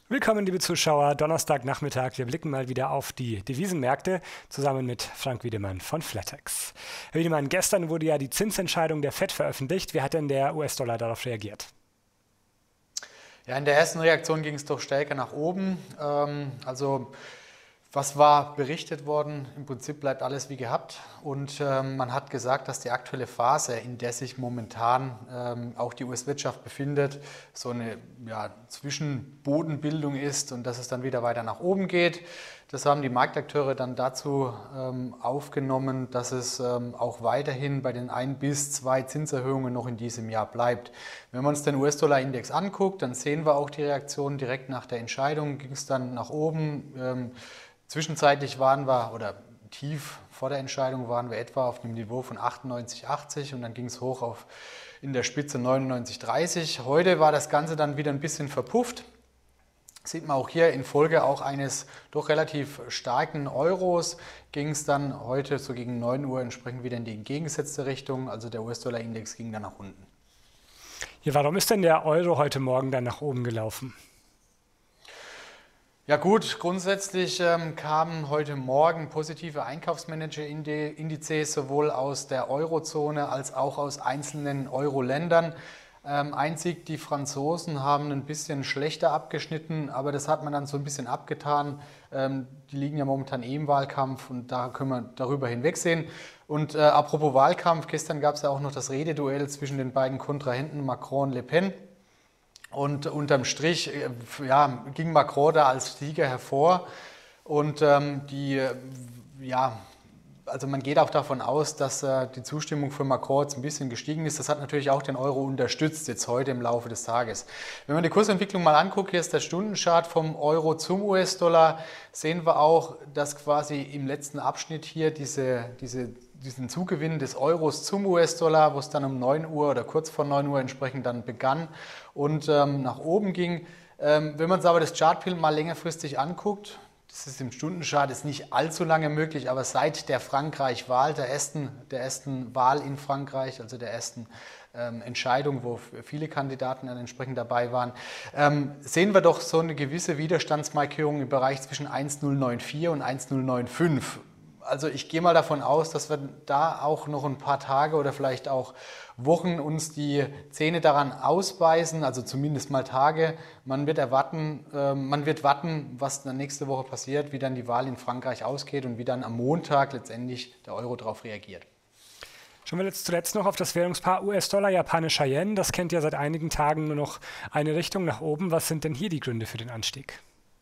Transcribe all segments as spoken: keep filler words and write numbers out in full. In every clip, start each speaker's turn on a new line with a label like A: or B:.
A: Willkommen, liebe Zuschauer. Donnerstagnachmittag. Wir blicken mal wieder auf die Devisenmärkte zusammen mit Frank Wiedemann von Flatex. Herr Wiedemann, gestern wurde ja die Zinsentscheidung der Fed veröffentlicht. Wie hat denn der U S-Dollar darauf reagiert?
B: Ja, in der ersten Reaktion ging es doch stärker nach oben. Ähm, also was war berichtet worden? Im Prinzip bleibt alles wie gehabt. Und ähm, man hat gesagt, dass die aktuelle Phase, in der sich momentan ähm, auch die U S-Wirtschaft befindet, so eine ja, Zwischenbodenbildung ist und dass es dann wieder weiter nach oben geht. Das haben die Marktakteure dann dazu ähm, aufgenommen, dass es ähm, auch weiterhin bei den ein bis zwei Zinserhöhungen noch in diesem Jahr bleibt. Wenn wir uns den U S-Dollar-Index anguckt, dann sehen wir auch die Reaktion direkt nach der Entscheidung, ging es dann nach oben. Ähm, Zwischenzeitlich waren wir, oder tief vor der Entscheidung waren wir etwa auf einem Niveau von achtundneunzig Komma achtzig und dann ging es hoch auf in der Spitze neunundneunzig Komma dreißig. Heute war das Ganze dann wieder ein bisschen verpufft. Sieht man auch hier infolge auch eines doch relativ starken Euros ging es dann heute so gegen neun Uhr entsprechend wieder in die entgegengesetzte Richtung. Also der U S-Dollar-Index ging dann nach unten.
A: Ja, warum ist denn der Euro heute Morgen dann nach oben gelaufen?
B: Ja gut, grundsätzlich ähm, kamen heute Morgen positive Einkaufsmanager-Indizes sowohl aus der Eurozone als auch aus einzelnen Euro-Ländern. Ähm, einzig die Franzosen haben ein bisschen schlechter abgeschnitten, aber das hat man dann so ein bisschen abgetan. Ähm, die liegen ja momentan eh im Wahlkampf und da können wir darüber hinwegsehen. Und äh, apropos Wahlkampf, gestern gab es ja auch noch das Rededuell zwischen den beiden Kontrahenten Macron und Le Pen. Und unterm Strich ja, ging Macron da als Sieger hervor. Und ähm, die, ja, also man geht auch davon aus, dass äh, die Zustimmung für Macron jetzt ein bisschen gestiegen ist. Das hat natürlich auch den Euro unterstützt, jetzt heute im Laufe des Tages. Wenn man die Kursentwicklung mal anguckt, hier ist der Stundenchart vom Euro zum U S-Dollar, sehen wir auch, dass quasi im letzten Abschnitt hier diese, diese diesen Zugewinn des Euros zum U S-Dollar, wo es dann um neun Uhr oder kurz vor neun Uhr entsprechend dann begann und ähm, nach oben ging. Ähm, wenn man sich aber das Chartbild mal längerfristig anguckt, das ist im Stundenchart ist nicht allzu lange möglich, aber seit der Frankreich-Wahl, der ersten, der ersten Wahl in Frankreich, also der ersten ähm, Entscheidung, wo viele Kandidaten dann entsprechend dabei waren, ähm, sehen wir doch so eine gewisse Widerstandsmarkierung im Bereich zwischen eins Komma null neun vier und eins Komma null neun fünf. Also ich gehe mal davon aus, dass wir da auch noch ein paar Tage oder vielleicht auch Wochen uns die Zähne daran ausbeißen, also zumindest mal Tage. Man wird erwarten, äh, man wird warten, was dann nächste Woche passiert, wie dann die Wahl in Frankreich ausgeht und wie dann am Montag letztendlich der Euro darauf reagiert.
A: Schauen wir jetzt zuletzt noch auf das Währungspaar U S-Dollar, japanischer Yen. Das kennt ja seit einigen Tagen nur noch eine Richtung nach oben. Was sind denn hier die Gründe für den Anstieg?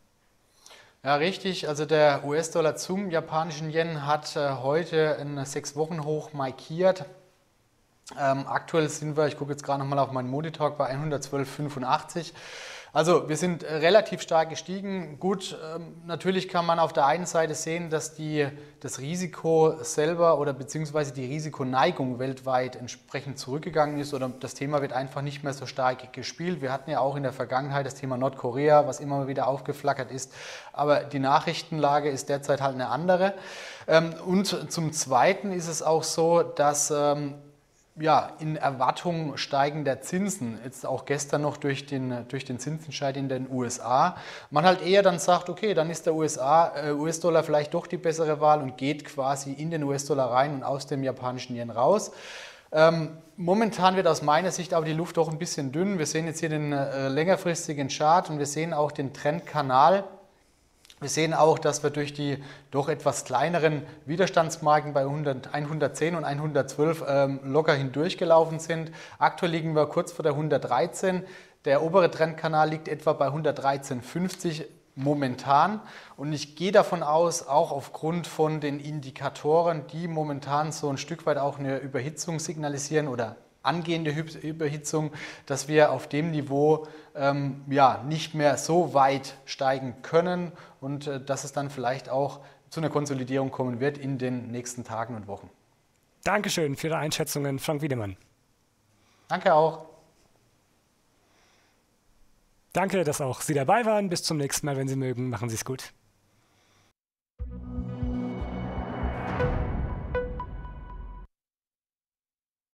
B: Ja, richtig. Also der U S-Dollar zum japanischen Yen hat äh, heute ein sechs Wochen Hoch markiert. Ähm, aktuell sind wir, ich gucke jetzt gerade nochmal auf meinen Monitor, bei hundertzwölf Komma fünfundachtzig. Also wir sind relativ stark gestiegen. Gut, ähm, natürlich kann man auf der einen Seite sehen, dass die, das Risiko selber oder beziehungsweise die Risikoneigung weltweit entsprechend zurückgegangen ist oder das Thema wird einfach nicht mehr so stark gespielt. Wir hatten ja auch in der Vergangenheit das Thema Nordkorea, was immer wieder aufgeflackert ist, aber die Nachrichtenlage ist derzeit halt eine andere. Ähm, und zum Zweiten ist es auch so, dass ähm, ja, in Erwartung steigender Zinsen, jetzt auch gestern noch durch den, durch den Zinsentscheid in den U S A, man halt eher dann sagt, okay, dann ist der U S A, äh, U S-Dollar vielleicht doch die bessere Wahl und geht quasi in den U S-Dollar rein und aus dem japanischen Yen raus. Ähm, momentan wird aus meiner Sicht aber die Luft doch ein bisschen dünn. Wir sehen jetzt hier den äh, längerfristigen Chart und wir sehen auch den Trendkanal. Wir sehen auch, dass wir durch die doch etwas kleineren Widerstandsmarken bei hundertzehn und hundertzwölf ähm, locker hindurchgelaufen sind. Aktuell liegen wir kurz vor der hundertdreizehn. Der obere Trendkanal liegt etwa bei hundertdreizehn Komma fünfzig momentan. Und ich gehe davon aus, auch aufgrund von den Indikatoren, die momentan so ein Stück weit auch eine Überhitzung signalisieren oder angehende Überhitzung, dass wir auf dem Niveau ähm, ja, nicht mehr so weit steigen können und äh, dass es dann vielleicht auch zu einer Konsolidierung kommen wird in den nächsten Tagen und Wochen.
A: Dankeschön für Ihre Einschätzungen, Frank Wiedemann.
B: Danke auch.
A: Danke, dass auch Sie dabei waren. Bis zum nächsten Mal, wenn Sie mögen. Machen Sie es gut.